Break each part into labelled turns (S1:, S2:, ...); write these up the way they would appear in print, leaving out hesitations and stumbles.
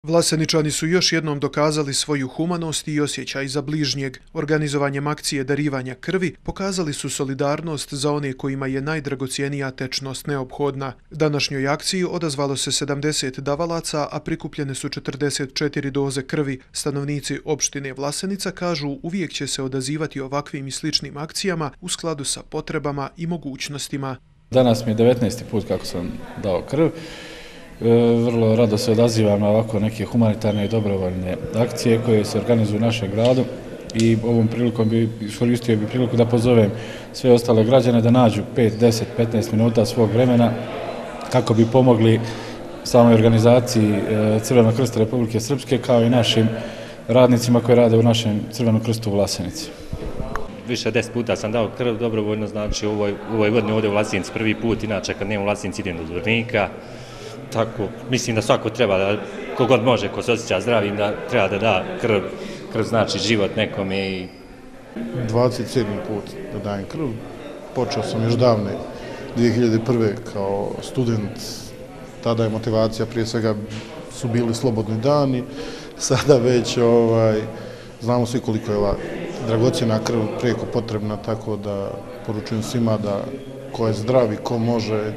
S1: Vlaseničani su još jednom dokazali svoju humanost i osjećaj za bližnjeg. Organizovanjem akcije darivanja krvi pokazali su solidarnost za one kojima je najdragocijenija tečnost neophodna. Današnjoj akciji odazvalo se 70 davalaca, a prikupljene su 44 doze krvi. Stanovnici opštine Vlasenica kažu uvijek će se odazivati ovakvim i sličnim akcijama u skladu sa potrebama i mogućnostima.
S2: Danas mi je 19. put kako sam dao krv. Vrlo rado se odazivam na ovako neke humanitarne i dobrovoljne akcije koje se organizuju u našem gradu i ovom prilikom iskoristio bi priliku da pozovem sve ostale građane da nađu 5, 10, 15 minuta svog vremena kako bi pomogli samoj organizaciji Crvenog krsta Republike Srpske kao i našim radnicima koji rade u našem Crvenom krstu u Vlasenici.
S3: Više od 10 puta sam dao krv dobrovoljno, znači u ovoj godini ovdje u Vlasenici prvi put, inače kad nema u Vlasenici idem do Zvornika. Tako, mislim da svako treba, kogod može, ko se osjeća zdravim, da treba da da krv. Krv znači život nekome i...
S4: 27. put da dajem krv. Počeo sam još davne, 2001. kao student. Tada je motivacija, prije svega su bili slobodni dani. Sada već znamo svi koliko je ova dragocjena krv prijeko potrebna, tako da poručujem svima da ko je zdrav i ko može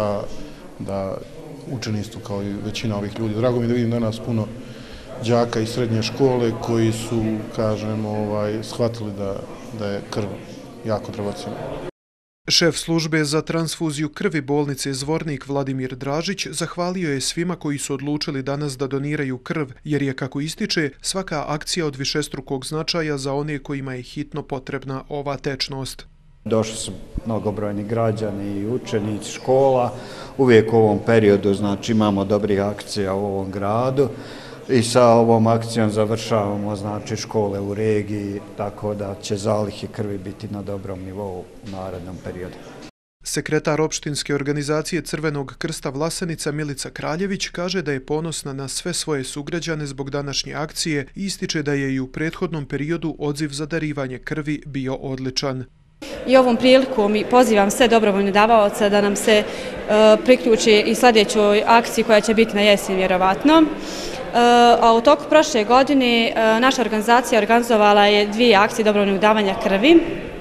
S4: da učini isto kao i većina ovih ljudi. Drago mi da vidim danas puno đaka iz srednje škole koji su, kažem, shvatili da je krv jako dragocjena.
S1: Šef službe za transfuziju krvi bolnice Zvornik Vladimir Dražić zahvalio je svima koji su odlučili danas da doniraju krv, jer je, kako ističe, svaka akcija od višestrukog značaja za one kojima je hitno potrebna ova tečnost.
S5: Došli su mnogobrojni građani i učenici škola. Uvijek u ovom periodu znači, imamo dobrih akcija u ovom gradu i sa ovom akcijom završavamo znači, škole u regiji, tako da će zalihe krvi biti na dobrom nivou u narednom periodu.
S1: Sekretar opštinske organizacije Crvenog krsta Vlasenica Milica Kraljević kaže da je ponosna na sve svoje sugrađane zbog današnje akcije i ističe da je i u prethodnom periodu odziv za darivanje krvi bio odličan.
S6: I ovom prilikom pozivam sve dobrovoljne davaoce da nam se priključi i sljedećoj akciji koja će biti na jesen vjerovatno. A u toku prošle godine naša organizacija organizovala je 2 akcije dobrovoljnog davanja krvi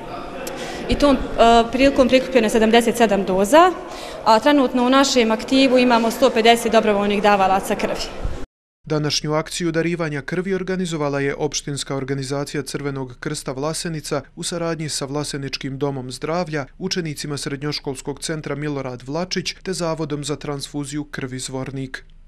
S6: i tom prilikom prikupljeno je 77 doza, a trenutno u našem aktivu imamo 150 dobrovoljnih davalaca krvi.
S1: Današnju akciju darivanja krvi organizovala je opštinska organizacija Crvenog krsta Vlasenica u saradnji sa Vlaseničkim domom zdravlja, učenicima srednjoškolskog centra Milorad Vlačić te Zavodom za transfuziju krvi Zvornik.